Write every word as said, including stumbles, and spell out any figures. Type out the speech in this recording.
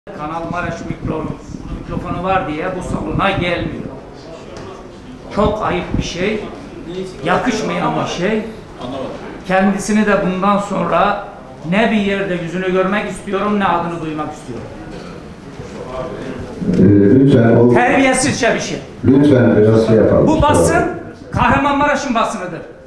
Kanal Maraş mikro, mikrofonu var diye bu salona gelmiyor. Çok ayıp bir şey, yakışmayan bir şey. Kendisini de bundan sonra ne bir yerde yüzünü görmek istiyorum, ne adını duymak istiyorum. Ee, lütfen o... Terbiyesizce bir şey. Lütfen biraz şey yapalım. Bu basın Kahramanmaraş'ın basınıdır.